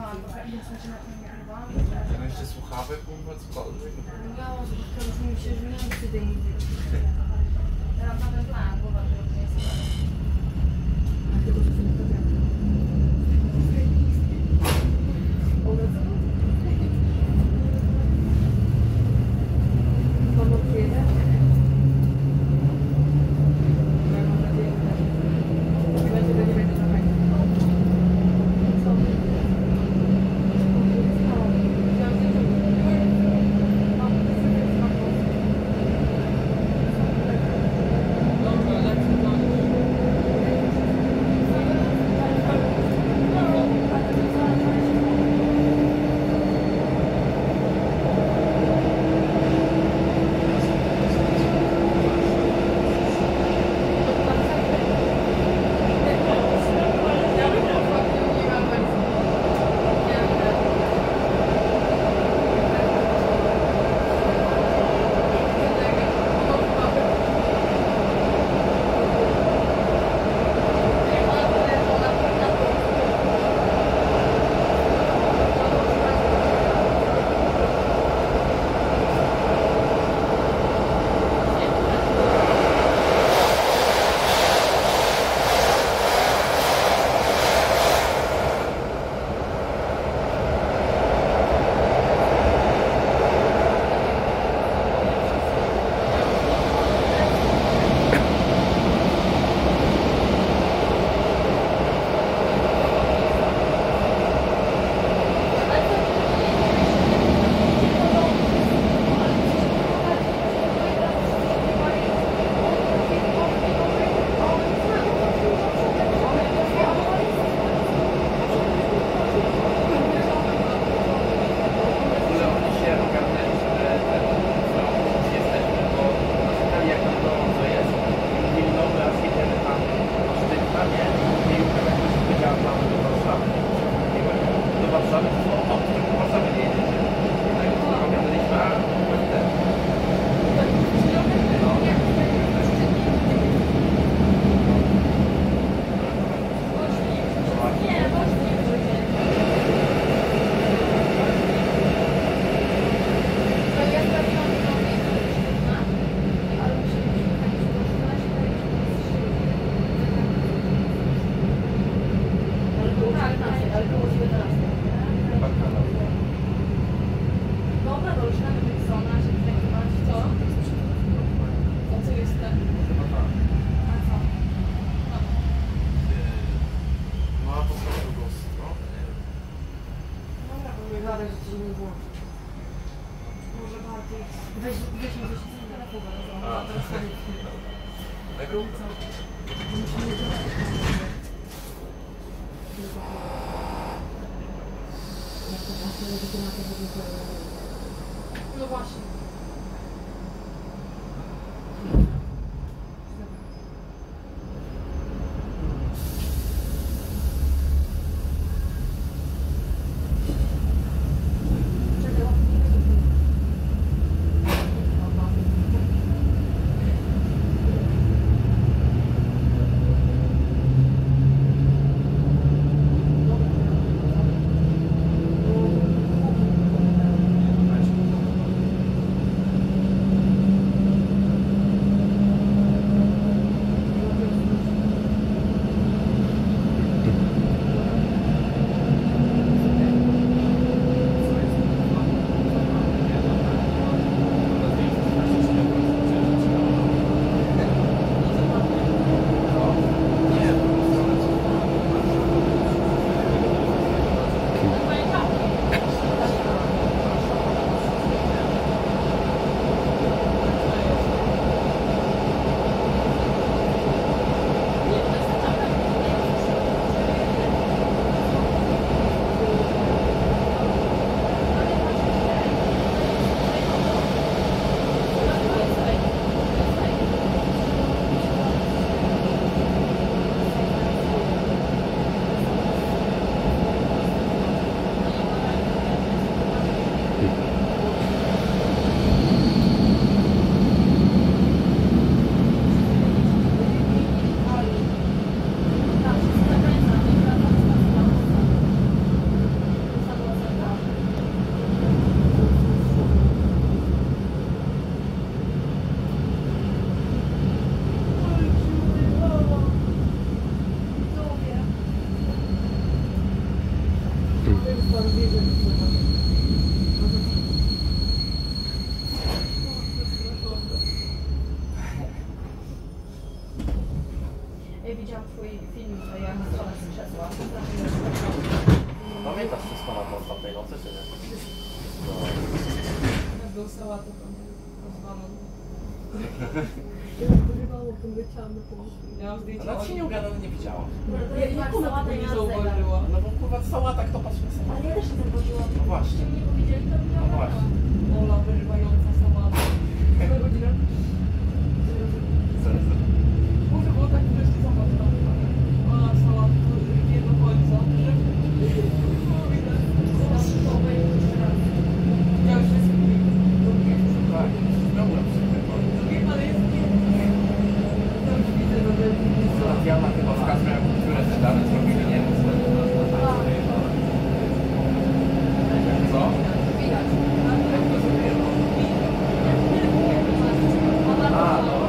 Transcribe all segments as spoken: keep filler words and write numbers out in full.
No jeszcze słuchawek, kurwa, cokolwiek. Miało, że to mi się, że nie wiem, czy ty nie wiesz. Teraz nawet plan, bo bardzo nie jest. A ty to się nie dowiadam. Mamo, przyjedzie? Mam nadzieję, że nie będzie, że nie będzie na fajnie. Co? No właśnie. Ja widziałam twój film, że ja na stole z krzesła. Pamiętasz wszystko na to ostatniej nocy, czy nie? No. Był sałatę tam rozwalą. Ja porywało tym leciałam na pomysł. Ja mam zdjęcie. Nawet się nie ugadam, nie widziałam. Ja jak ona tego nie zauważyła? No bo kurwa sałata, kto patrzy na sałatę? Ale ja też nie zauważyłam. No właśnie. Nie powiedzieli, to No właśnie. Ola wyrywająca sałatę. Która godzina? Może było tak, że się zobacz tam. Ola sałatę nie do końca. Ja już jest Tak, miałem przykład. ale jest pięknie. Ja już widzę, że to jest Tatiana chyba wskazuje, które te dane zrobili, nie wiem, co. Co? widać. Jak to zrobiło? A, no.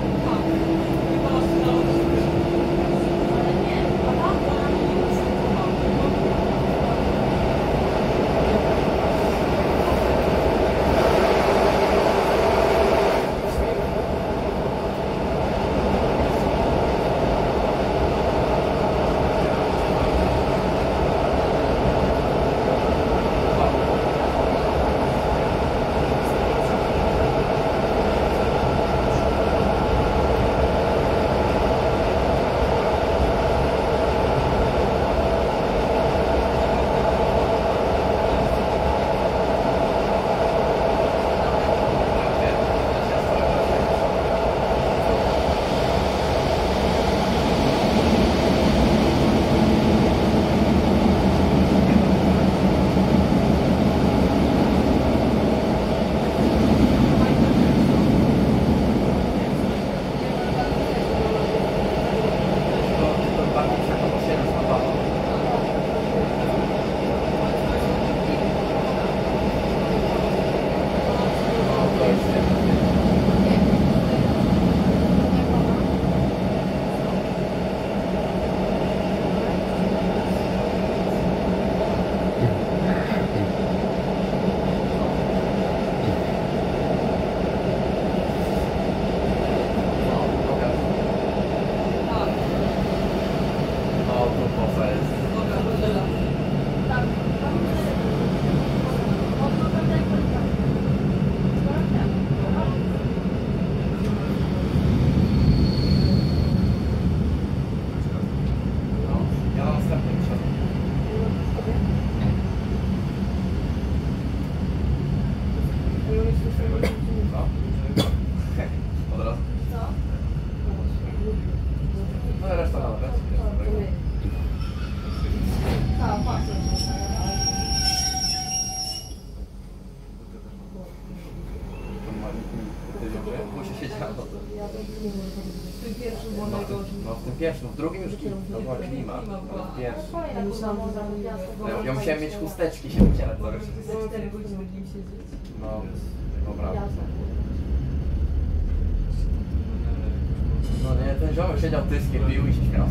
No w tym pierwszym, w drugim już to była klima, ale w pierwszym. Ja, ja musiałem mieć chusteczki, się wycierać do reszty. cztery godziny nim siedzieć. No, dobra. No nie, ten ziomek siedział tyskiem, pił i się śmiał.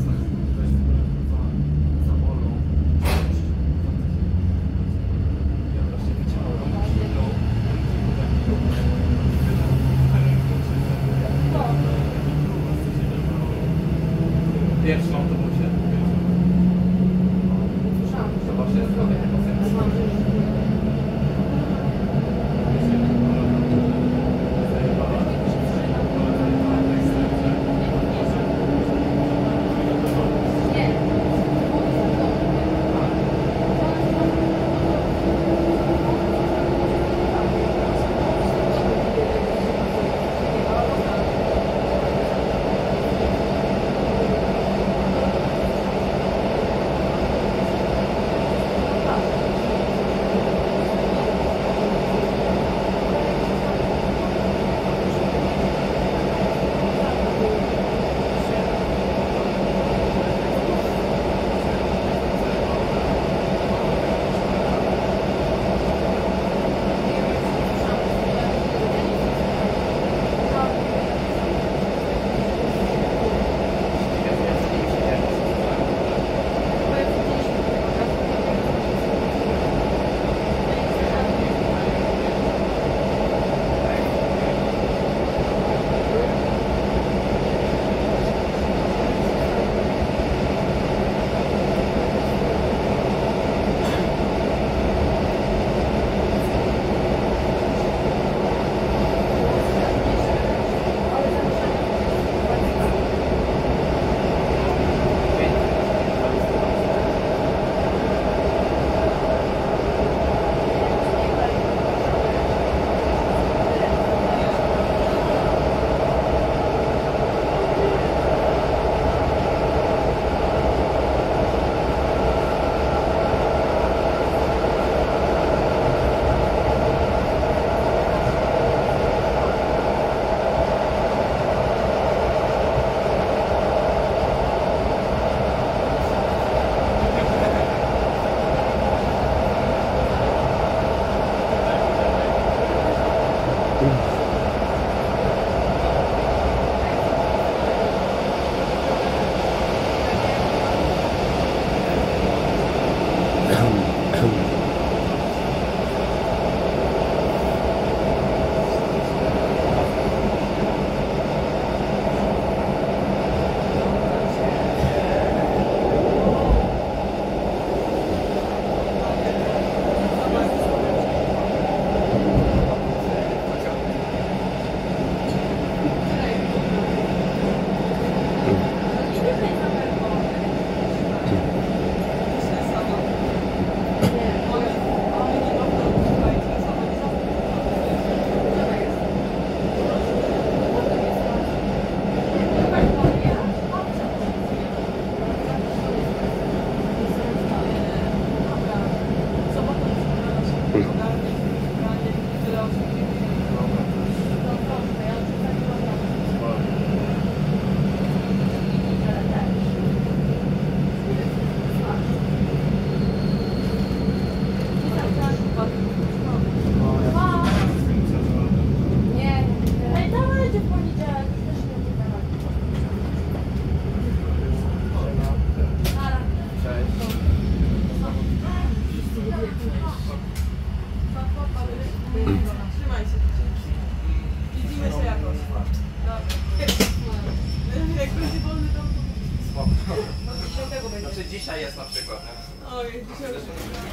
Pierwszym autobusie. Zobaczcie, jest trochę niepotrzebne. No.